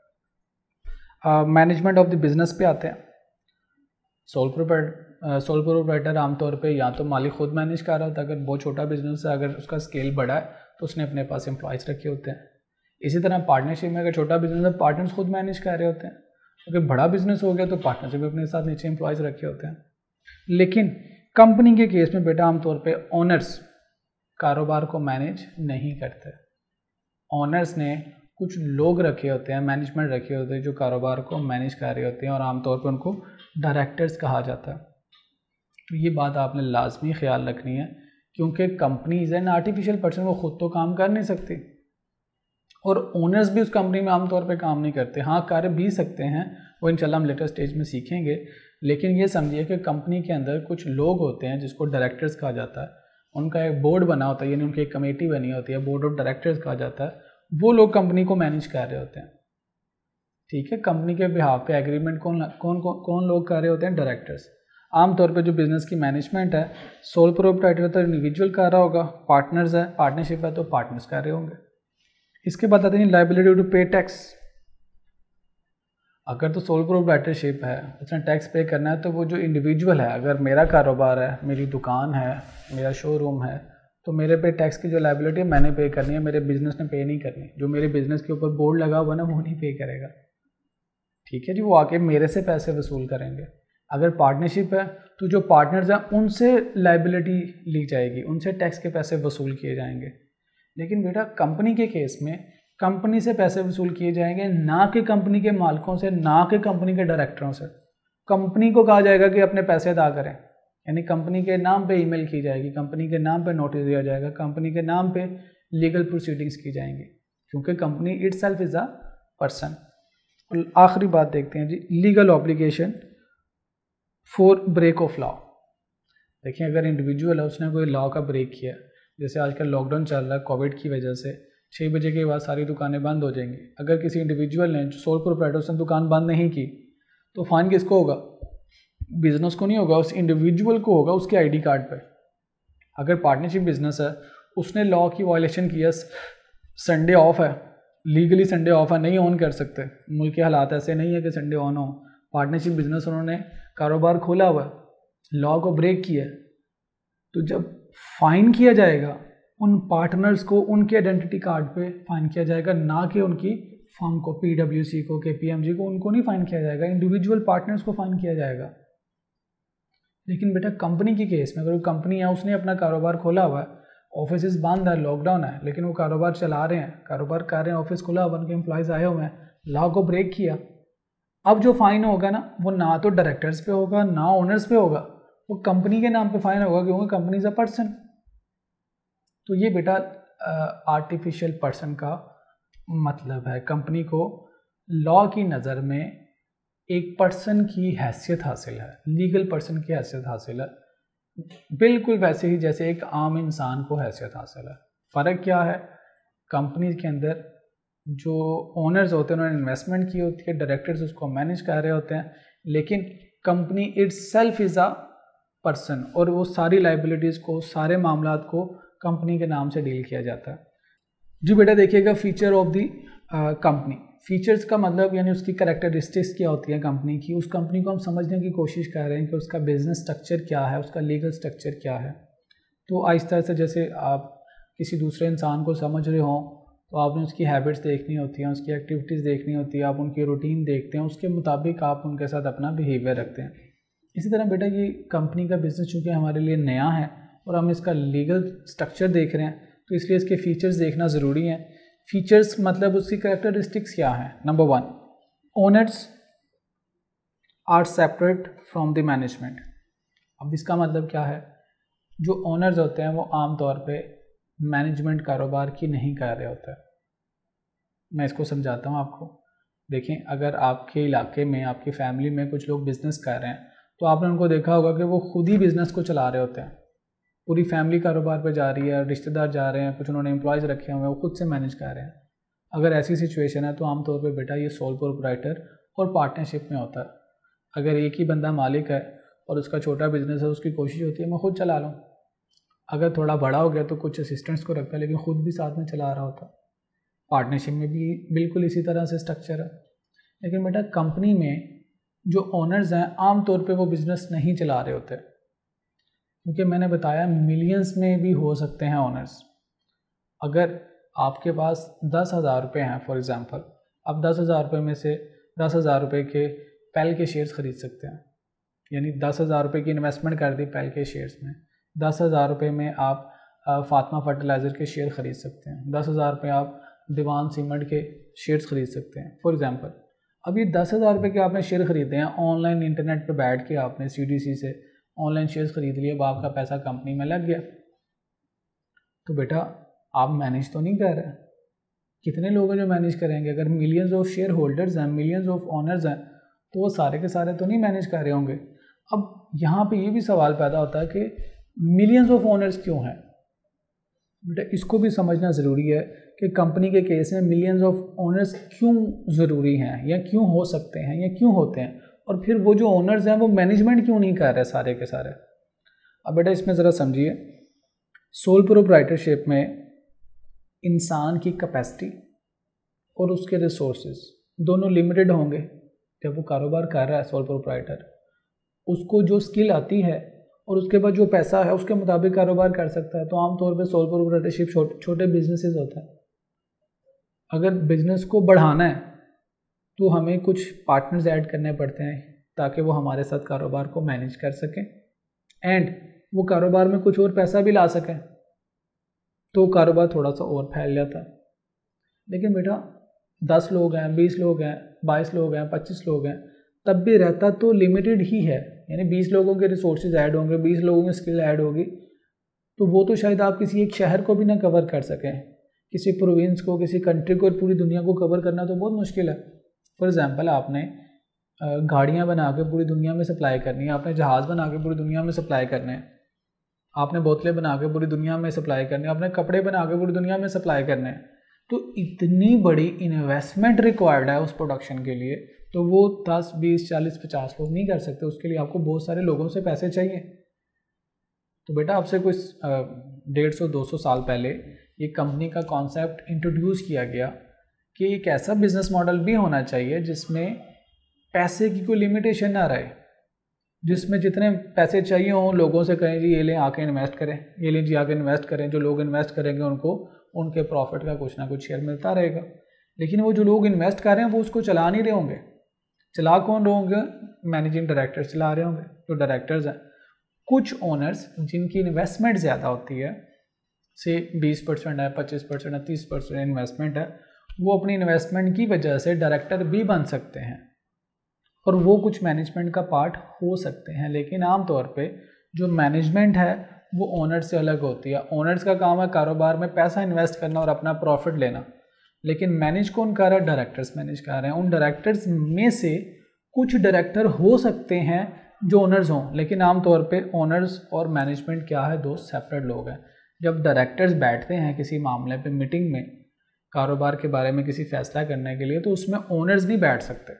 मैनेजमेंट ऑफ द बिजनेस पे आते हैं। सोल प्रोप्राइटर सोल प्रोप्राइटर आमतौर पे या तो मालिक खुद मैनेज कर रहा होता है, अगर बहुत छोटा बिजनेस है, अगर उसका स्केल बड़ा है तो उसने अपने पास एम्प्लॉयज़ रखे होते हैं। इसी तरह पार्टनरशिप में अगर छोटा बिजनेस है पार्टनर्स खुद मैनेज कर रहे होते हैं, अगर बड़ा बिजनेस हो गया तो पार्टनरशिप अपने साथ नीचे एम्प्लॉयज़ रखे होते हैं। लेकिन कंपनी के केस में बेटा आमतौर पर ओनर्स कारोबार को मैनेज नहीं करते। ओनर्स ने कुछ लोग रखे होते हैं, मैनेजमेंट रखे होते हैं जो कारोबार को मैनेज कर रहे होते हैं, और आमतौर पर उनको डायरेक्टर्स कहा जाता है। तो ये बात आपने लाजमी ख्याल रखनी है, क्योंकि कंपनीज एन आर्टिफिशियल पर्सन, वो खुद तो काम कर नहीं सकती, और ओनर्स भी उस कंपनी में आमतौर पे काम नहीं करते। हाँ, कर भी सकते हैं, वो इंशाल्लाह हम लेटर स्टेज में सीखेंगे, लेकिन ये समझिए कि कंपनी के अंदर कुछ लोग होते हैं जिसको डायरेक्टर्स कहा जाता है, उनका एक बोर्ड बना होता है, यानी उनकी एक कमेटी बनी होती है, बोर्ड ऑफ डायरेक्टर्स कहा जाता है। वो लोग कंपनी को मैनेज कर रहे होते हैं। ठीक है, कंपनी के बिहाफ पे एग्रीमेंट कौन कौन कौन कौन लोग कर रहे होते हैं? डायरेक्टर्स। आमतौर पे जो बिजनेस की मैनेजमेंट है सोल प्रोप्राइटर तो इंडिविजुअल कर रहा होगा, पार्टनर्स है, पार्टनरशिप है तो पार्टनर्स कर रहे होंगे। इसके बाद आते हैं लायबिलिटी टू पे टैक्स। अगर तो सोल प्रोप्राइटरशिप है, उसने टैक्स पे करना है, तो वो जो इंडिविजुअल है, अगर मेरा कारोबार है, मेरी दुकान है, मेरा शोरूम है, तो मेरे पे टैक्स की जो लायबिलिटी है मैंने पे करनी है, मेरे बिजनेस ने पे नहीं करनी। जो मेरे बिजनेस के ऊपर बोर्ड लगा हुआ ना वो नहीं पे करेगा। ठीक है जी, वो आके मेरे से पैसे वसूल करेंगे। अगर पार्टनरशिप है तो जो पार्टनर्स हैं उनसे लायबिलिटी ली जाएगी, उनसे टैक्स के पैसे वसूल किए जाएंगे। लेकिन बेटा कंपनी के केस में कंपनी से पैसे वसूल किए जाएंगे, ना कि कंपनी के मालिकों से, ना कि कंपनी के डायरेक्टरों से। कंपनी को कहा जाएगा कि अपने पैसे अदा करें, यानी कंपनी के नाम पे ईमेल की जाएगी, कंपनी के नाम पे नोटिस दिया जाएगा, कंपनी के नाम पे लीगल प्रोसीडिंग्स की जाएंगी, क्योंकि company itself is a person. और आखिरी बात देखते हैं जी, legal obligation for break of law. देखिए, अगर इंडिविजुअल है, उसने कोई लॉ का ब्रेक किया, जैसे आजकल लॉकडाउन चल रहा है कोविड की वजह से, छः बजे के बाद सारी दुकानें बंद हो जाएंगी। अगर किसी इंडिविजुअल ने, सोल प्रोप्राइटर, उसने दुकान बंद नहीं की, तो फाइन किसको होगा? बिजनेस को नहीं होगा, उस इंडिविजुअल को होगा, उसके आईडी कार्ड पे। अगर पार्टनरशिप बिजनेस है, उसने लॉ की वायलेशन किया, संडे ऑफ है, लीगली संडे ऑफ है, नहीं ऑन कर सकते, मुल्क के हालात ऐसे नहीं है कि संडे ऑन हो। पार्टनरशिप बिजनेस उन्होंने कारोबार खोला हुआ है, लॉ को ब्रेक किया है, तो जब फाइन किया जाएगा उन पार्टनर्स को उनके आइडेंटिटी कार्ड पे फाइन किया जाएगा, ना कि उनकी फर्म को, पीडब्ल्यूसी को, केपीएमजी को, उनको नहीं फाइन किया जाएगा, इंडिविजुअल पार्टनर्स को फाइन किया जाएगा। लेकिन बेटा कंपनी की केस में, अगर वो कंपनी है, उसने अपना कारोबार खोला हुआ है, ऑफिस बंद है, लॉकडाउन है, लेकिन वो कारोबार चला रहे हैं, कारोबार कर रहे हैं, ऑफिस खुला हुआ, उनके एम्प्लॉयज़ आए हुए हैं, लॉ को ब्रेक किया, अब जो फाइन होगा ना वो ना तो डायरेक्टर्स पे होगा ना ओनर्स पे होगा, वो कंपनी के नाम पे फाइन होगा, क्योंकि कंपनी इज अ पर्सन। तो ये बेटा आर्टिफिशियल पर्सन का मतलब है, कंपनी को लॉ की नज़र में एक पर्सन की हैसियत हासिल है, लीगल पर्सन की हैसियत हासिल है, बिल्कुल वैसे ही जैसे एक आम इंसान को हैसियत हासिल है। फ़र्क क्या है, कंपनी के अंदर जो ओनर्स होते हैं उन्होंने इन्वेस्टमेंट की होती है, डायरेक्टर्स उसको मैनेज कर रहे होते हैं, लेकिन company itself is a person, और वो सारी लाइबिलिटीज़ को, सारे मामलात को कंपनी के नाम से डील किया जाता है। जी बेटा देखिएगा, feature of the company, features का मतलब यानी उसकी कैरेक्टरिस्टिक्स क्या होती है कंपनी की, उस कंपनी को हम समझने की कोशिश कर रहे हैं कि उसका बिजनेस स्ट्रक्चर क्या है, उसका लीगल स्ट्रक्चर क्या है। तो आहिस्ता आहिस्ता जैसे आप किसी दूसरे इंसान को समझ रहे हों तो आपने उसकी हैबिट्स देखनी होती हैं, उसकी एक्टिविटीज़ देखनी होती है, आप उनकी रूटीन देखते हैं, उसके मुताबिक आप उनके साथ अपना बिहेवियर रखते हैं। इसी तरह बेटा ये कंपनी का बिज़नेस चूँकि हमारे लिए नया है और हम इसका लीगल स्ट्रक्चर देख रहे हैं, तो इसलिए इसके फीचर्स देखना ज़रूरी है। फीचर्स मतलब उसकी कैरेक्टरिस्टिक्स क्या है। Number one, owners are separate from the management. अब इसका मतलब क्या है, जो ओनर्स होते हैं वो आम तौर पे मैनेजमेंट कारोबार की नहीं कर रहे होते। मैं इसको समझाता हूँ आपको। देखें, अगर आपके इलाके में, आपकी फैमिली में कुछ लोग बिज़नेस कर रहे हैं तो आपने उनको देखा होगा कि वो खुद ही बिज़नेस को चला रहे होते हैं, पूरी फैमिली कारोबार पे जा रही है, रिश्तेदार जा रहे हैं, कुछ उन्होंने एम्प्लॉयज़ रखे हुए हैं, वो खुद से मैनेज कर रहे हैं। अगर ऐसी सिचुएशन है तो आमतौर पे बेटा ये सोल प्रोप्राइटर और पार्टनरशिप में होता है। अगर एक ही बंदा मालिक है और उसका छोटा बिजनेस है, उसकी कोशिश होती है मैं खुद चला लूँ। अगर थोड़ा बड़ा हो गया तो कुछ असिस्टेंट्स को रखता है, लेकिन खुद भी साथ में चला रहा होता है। पार्टनरशिप में भी बिल्कुल इसी तरह से स्ट्रक्चर है। लेकिन बेटा कंपनी में जो ओनर्स हैं आमतौर पे वो बिज़नेस नहीं चला रहे होते, क्योंकि मैंने बताया मिलियंस में भी हो सकते हैं ओनर्स। अगर आपके पास दस हज़ार रुपये हैं फॉर एग्ज़ाम्पल, आप दस हज़ार रुपये में से दस हज़ार रुपये के पेल के शेयर्स ख़रीद सकते हैं, यानी दस हज़ार रुपये की इन्वेस्टमेंट कर दी पेल के शेयर्स में। दस हज़ार रुपये में आप फातिमा फर्टिलाइज़र के शेयर ख़रीद सकते हैं। दस हज़ार रुपये आप दीवान सीमेंट के शेयर्स ख़रीद सकते हैं फॉर एग्ज़ाम्पल। अब ये दस हज़ार रुपये के आपने शेयर ख़रीदे हैं, ऑनलाइन इंटरनेट पे बैठ के आपने सी डी सी से ऑनलाइन शेयर्स ख़रीद लिए, अब आपका पैसा कंपनी में लग गया। तो बेटा आप मैनेज तो नहीं कर रहे। कितने लोग हैं जो मैनेज करेंगे? अगर मिलियंस ऑफ शेयर होल्डर्स हैं, मिलियंस ऑफ ओनर्स हैं, तो वो सारे के सारे तो नहीं मैनेज कर रहे होंगे। अब यहाँ पे ये भी सवाल पैदा होता है कि मिलियंस ऑफ ओनर्स क्यों हैं? बेटा इसको भी समझना ज़रूरी है कि कंपनी के केस में मिलियंस ऑफ ओनर्स क्यों ज़रूरी हैं, या क्यों हो सकते हैं, या क्यों होते हैं, और फिर वो जो ओनर्स हैं वो मैनेजमेंट क्यों नहीं कर रहे सारे के सारे। अब बेटा इसमें ज़रा समझिए, सोल प्रोप्राइटरशिप में इंसान की कैपेसिटी और उसके रिसोर्सेज दोनों लिमिटेड होंगे। जब वो कारोबार कर रहा है सोल प्रोप्राइटर, उसको जो स्किल आती है और उसके बाद जो पैसा है उसके मुताबिक कारोबार कर सकता है। तो आमतौर पे सोल प्रोप्राइटरशिप छोटे छोटे बिजनेसेस होता है। अगर बिजनेस को बढ़ाना है तो हमें कुछ पार्टनर्स ऐड करने पड़ते हैं ताकि वो हमारे साथ कारोबार को मैनेज कर सकें, एंड वो कारोबार में कुछ और पैसा भी ला सकें, तो कारोबार थोड़ा सा और फैल जाता है। लेकिन बेटा दस लोग हैं, बीस लोग हैं, बाईस लोग हैं, पच्चीस लोग हैं, तब भी रहता तो लिमिटेड ही है। यानी बीस लोगों के रिसोर्सेज ऐड होंगे, बीस लोगों की स्किल ऐड होगी, तो वो तो शायद आप किसी एक शहर को भी ना कवर कर सकें, किसी प्रोविंस को, किसी कंट्री को और पूरी दुनिया को कवर करना तो बहुत मुश्किल है। फॉर एग्जांपल आपने गाड़ियाँ बना के पूरी दुनिया में सप्लाई करनी है, आपने जहाज़ बना के पूरी दुनिया में सप्लाई करने हैं, आपने बोतलें बना के पूरी दुनिया में सप्लाई करने हैं, आपने कपड़े बना के पूरी दुनिया में सप्लाई करने हैं, तो इतनी बड़ी इन्वेस्टमेंट रिक्वायर्ड है उस प्रोडक्शन के लिए, तो वो दस, बीस, चालीस, पचास लोग नहीं कर सकते। उसके लिए आपको बहुत सारे लोगों से पैसे चाहिए। तो बेटा आपसे कुछ डेढ़ सौ दो सौ साल पहले ये कंपनी का कॉन्सेप्ट इंट्रोड्यूस किया गया कि एक ऐसा बिजनेस मॉडल भी होना चाहिए जिसमें पैसे की कोई लिमिटेशन ना रहे। जिसमें जितने पैसे चाहिए हों लोगों से कहें जी ये लें आके इन्वेस्ट करें, ये लें जी आके इन्वेस्ट करें। जो लोग इन्वेस्ट करेंगे उनको उनके प्रॉफिट का कुछ ना कुछ शेयर मिलता रहेगा। लेकिन वो जो लोग इन्वेस्ट कर रहे हैं वो उसको चला नहीं रहे होंगे। चला कौन रहे होंगे? मैनेजिंग डायरेक्टर्स चला रहे होंगे, जो डायरेक्टर्स हैं। कुछ ओनर्स जिनकी इन्वेस्टमेंट ज़्यादा होती है, से बीस परसेंट है, पच्चीस परसेंट है, तीस परसेंट इन्वेस्टमेंट है, वो अपनी इन्वेस्टमेंट की वजह से डायरेक्टर भी बन सकते हैं और वो कुछ मैनेजमेंट का पार्ट हो सकते हैं। लेकिन आमतौर पे जो मैनेजमेंट है वो ओनर से अलग होती है। ओनर्स का काम है कारोबार में पैसा इन्वेस्ट करना और अपना प्रॉफिट लेना, लेकिन मैनेज कौन कर रहा है? डायरेक्टर्स मैनेज कर रहे हैं। उन डायरेक्टर्स में से कुछ डायरेक्टर हो सकते हैं जो ओनर्स हों, लेकिन आमतौर पे ओनर्स और मैनेजमेंट क्या है? दो सेपरेट लोग हैं। जब डायरेक्टर्स बैठते हैं किसी मामले पे मीटिंग में कारोबार के बारे में किसी फैसला करने के लिए, तो उसमें ओनर्स नहीं बैठ सकते।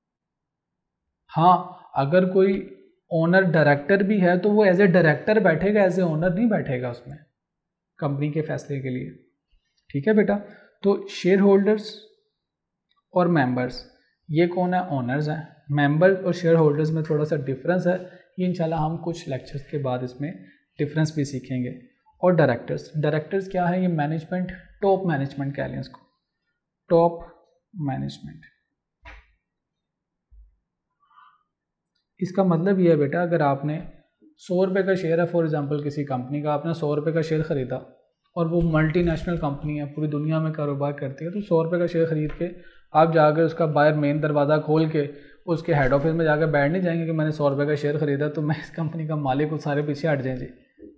हाँ, अगर कोई ओनर डायरेक्टर भी है तो वो एज ए डायरेक्टर बैठेगा, एज ए ओनर नहीं बैठेगा उसमें कंपनी के फैसले के लिए। ठीक है बेटा? तो शेयर होल्डर्स और मेंबर्स, ये कौन है? ओनर्स हैं। मेंबर्स और शेयर होल्डर्स में थोड़ा सा डिफरेंस है, ये इंशाल्लाह हम कुछ लेक्चर्स के बाद इसमें डिफरेंस भी सीखेंगे। और डायरेक्टर्स, डायरेक्टर्स क्या है? ये मैनेजमेंट, टॉप मैनेजमेंट कह लें इसको, टॉप मैनेजमेंट। इसका मतलब ये है बेटा, अगर आपने सौ रुपये का शेयर है फॉर एग्जांपल किसी कंपनी का, आपने सौ रुपये का शेयर ख़रीदा और वो मल्टीनेशनल कंपनी है, पूरी दुनिया में कारोबार करती है, तो सौ रुपये का शेयर ख़रीद के आप जाकर उसका बाहर मेन दरवाज़ा खोल के उसके हेड ऑफिस में जाकर बैठ नहीं जाएंगे कि मैंने सौ रुपये का शेयर ख़रीदा तो मैं इस कंपनी का मालिक हूँ, सारे पीछे हट जाएं जी।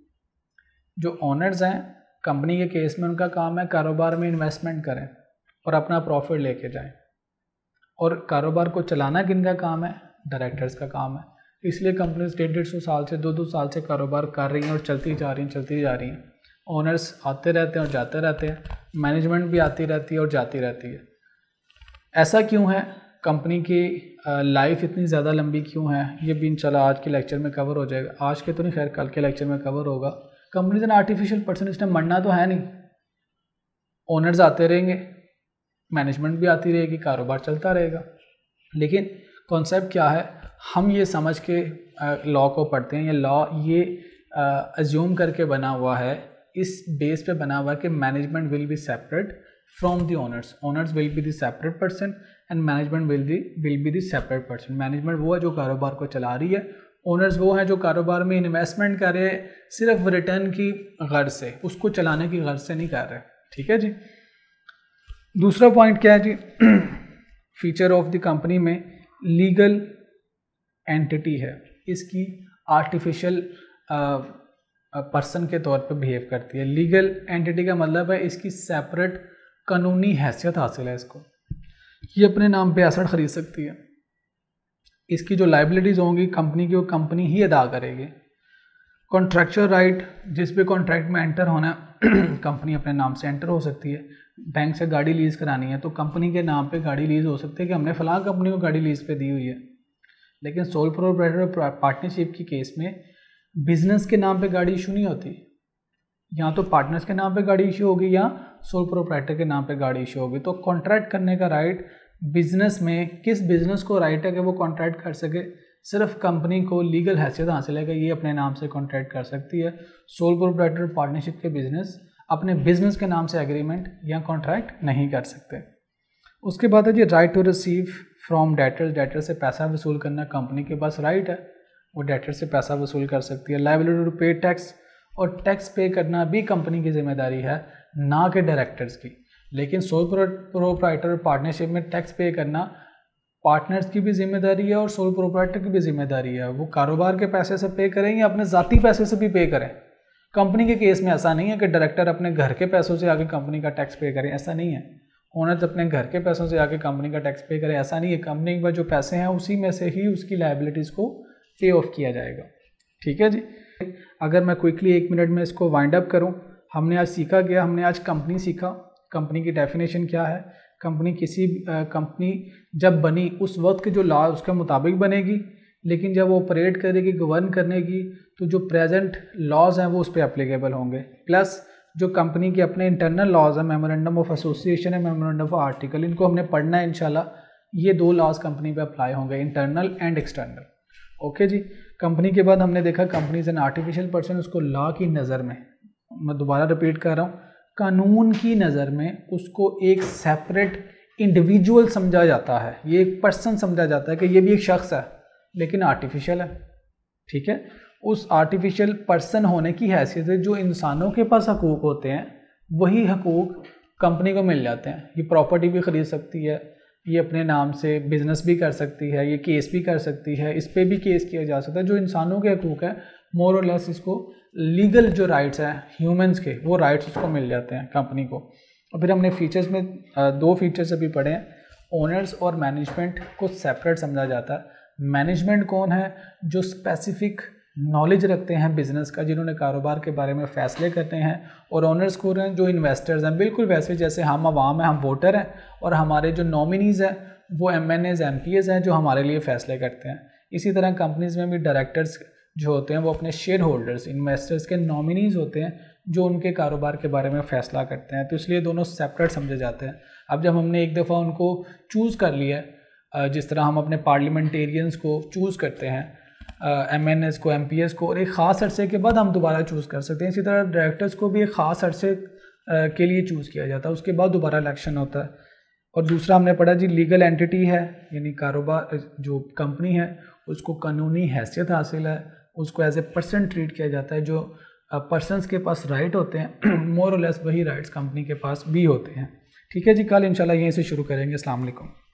जो ओनर्स हैं कंपनी के केस में, उनका काम है कारोबार में इन्वेस्टमेंट करें और अपना प्रॉफिट लेके जाएं। और कारोबार को चलाना किनका काम है? डायरेक्टर्स का काम है। इसलिए कंपनी डेढ़ डेढ़ सौ साल से, दो दो साल से कारोबार कर रही हैं और चलती जा रही हैं चलती जा रही हैं। ओनर्स आते रहते हैं और जाते रहते हैं, मैनेजमेंट भी आती रहती है और जाती रहती है। ऐसा क्यों है? कंपनी की लाइफ इतनी ज़्यादा लंबी क्यों है? ये भी इंशाल्लाह आज के लेक्चर में कवर हो जाएगा। आज के तो नहीं, खैर कल के लेक्चर में कवर होगा। कंपनी इतना आर्टिफिशियल पर्सन, इसने मरना तो है नहीं। ओनर्स आते रहेंगे, मैनेजमेंट भी आती रहेगी, कारोबार चलता रहेगा। लेकिन कॉन्सेप्ट क्या है? हम ये समझ के लॉ को पढ़ते हैं, ये लॉ ये अज्यूम करके बना हुआ है, इस बेस पे बना हुआ है कि management will be separate from the owners. Owners will be the separate person and management will the will be the separate person. Management वो है जो कारोबार को चला रही है, ओनर्स वो हैं जो कारोबार में इन्वेस्टमेंट कर रहे हैं सिर्फ रिटर्न की गर्ज से, उसको चलाने की गर्ज से नहीं कर रहे। ठीक है जी। दूसरा पॉइंट क्या है जी? फीचर ऑफ द कंपनी में लीगल एंटिटी है, इसकी आर्टिफिशियल पर्सन के तौर पर बिहेव करती है। लीगल एंटिटी का मतलब है इसकी सेपरेट कानूनी हैसियत हासिल है इसको, ये अपने नाम पे एसेट खरीद सकती है। इसकी जो लाइबिलिटीज होंगी कंपनी की, वो कंपनी ही अदा करेगी। कॉन्ट्रैक्चुअल राइट, जिस भी कॉन्ट्रैक्ट में एंटर होना कंपनी अपने नाम से एंटर हो सकती है। बैंक से गाड़ी लीज करानी है तो कंपनी के नाम पे गाड़ी लीज हो सकती है कि हमने फलां कंपनी को गाड़ी लीज पे दी हुई है। लेकिन सोल प्रोप्राइटर पार्टनरशिप की केस में बिजनेस के नाम पे गाड़ी इशू नहीं होती, या तो पार्टनर्स के नाम पे गाड़ी इशू होगी या सोल प्रोप्राइटर के नाम पे गाड़ी इशू होगी। तो कॉन्ट्रैक्ट करने का राइट बिजनेस में, किस बिजनेस को राइट है कि वो कॉन्ट्रैक्ट कर सके? सिर्फ कंपनी को लीगल हैसियत हासिल है कि ये अपने नाम से कॉन्ट्रैक्ट कर सकती है। सोल प्रोप्राइटर पार्टनरशिप के बिजनेस अपने बिजनेस के नाम से एग्रीमेंट या कॉन्ट्रैक्ट नहीं कर सकते। उसके बाद है जी right to receive from debtors, debtor से पैसा वसूल करना कंपनी के पास राइट है, वो डेटर से पैसा वसूल कर सकती है। लायबिलिटी टू पे टैक्स, और टैक्स पे करना भी कंपनी की जिम्मेदारी है, ना कि डायरेक्टर्स की। लेकिन सोल प्रोप्राइटर पार्टनरशिप में टैक्स पे करना पार्टनर्स की भी जिम्मेदारी है और सोल प्रोप्राइटर की भी जिम्मेदारी है। वो कारोबार के पैसे से पे करें या अपने ज़ाती पैसे से भी पे करें। कंपनी के केस में ऐसा नहीं है कि डायरेक्टर अपने घर के पैसों से आके कंपनी का टैक्स पे करें, ऐसा नहीं है। ओनर्स अपने घर के पैसों से आके कंपनी का टैक्स पे करे, ऐसा नहीं है। कंपनी के पास जो पैसे हैं उसी में से ही उसकी लायबिलिटीज़ को पे ऑफ किया जाएगा। ठीक है जी। अगर मैं क्विकली एक मिनट में इसको वाइंड अप करूं, हमने आज सीखा गया, हमने आज कंपनी सीखा। कंपनी की डेफिनेशन क्या है? कंपनी किसी कंपनी जब बनी उस वक्त के जो लॉ उसके मुताबिक बनेगी, लेकिन जब वो ऑपरेट करेगी, गवर्न करने की, तो जो प्रेजेंट लॉज हैं वो उस पर एप्लीकेबल होंगे। प्लस जो कंपनी के अपने इंटरनल लॉज हैं, मेमोरेंडम ऑफ एसोसिएशन है, मेमोरेंडम ऑफ आर्टिकल, इनको हमने पढ़ना है इंशाल्लाह। ये दो लॉज कंपनी पे अप्लाई होंगे, इंटरनल एंड एक्सटर्नल। ओके जी। कंपनी के बाद हमने देखा company is an artificial person, उसको लॉ की नज़र में, मैं दोबारा रिपीट कर रहा हूँ, कानून की नज़र में उसको एक सेपरेट इंडिविजुअल समझा जाता है, ये एक पर्सन समझा जाता है कि ये भी एक शख्स है लेकिन आर्टिफिशियल है। ठीक है, उस आर्टिफिशियल पर्सन होने की हैसियत से जो इंसानों के पास हकूक़ होते हैं वही हकूक़ कंपनी को मिल जाते हैं। ये प्रॉपर्टी भी ख़रीद सकती है, ये अपने नाम से बिज़नेस भी कर सकती है, ये केस भी कर सकती है, इस पे भी केस किया जा सकता है। जो इंसानों के हकूक़ हैं मोर और लेस इसको लीगल जो राइट्स हैं ह्यूमंस के, वो राइट्स उसको मिल जाते हैं कंपनी को। और फिर हमने फीचर्स में दो फीचर्स अभी पढ़े हैं। ओनर्स और मैनेजमेंट को सेपरेट समझा जाता है। मैनेजमेंट कौन है? जो स्पेसिफिक नॉलेज रखते हैं बिज़नेस का, जिन्होंने कारोबार के बारे में फ़ैसले करते हैं। और ओनर्स कौन हैं? जो इन्वेस्टर्स हैं, बिल्कुल वैसे जैसे हम आवाम हैं, हम वोटर हैं, और हमारे जो नॉमिनीज़ हैं वो M N As M P As हैं जो हमारे लिए फ़ैसले करते हैं। इसी तरह कंपनीज़ में भी डायरेक्टर्स जो होते हैं वो अपने शेयर होल्डर्स, इन्वेस्टर्स के नॉमिनीज़ होते हैं जो उनके कारोबार के बारे में फ़ैसला करते हैं। तो इसलिए दोनों सेपरेट समझे जाते हैं। अब जब हमने एक दफ़ा उनको चूज़ कर लिया, जिस तरह हम अपने पार्लियामेंटेरियंस को चूज़ करते हैं, एम एन एस को, एम पी एस को, और एक ख़ास अरसे के बाद हम दोबारा चूज़ कर सकते हैं। इसी तरह डायरेक्टर्स को भी एक ख़ास अरसे के लिए चूज़ किया जाता है, उसके बाद दोबारा इलेक्शन होता है। और दूसरा हमने पढ़ा जी लीगल एंटिटी है, यानी कारोबार जो कंपनी है उसको कानूनी हैसियत हासिल है, उसको एज ए पर्सन ट्रीट किया जाता है। जो पर्सनस के पास राइट होते हैं मोर और लेस वही राइट्स कंपनी के पास भी होते हैं। ठीक है जी, कल इंशाल्लाह यहीं से शुरू करेंगे। अस्सलाम वालेकुम।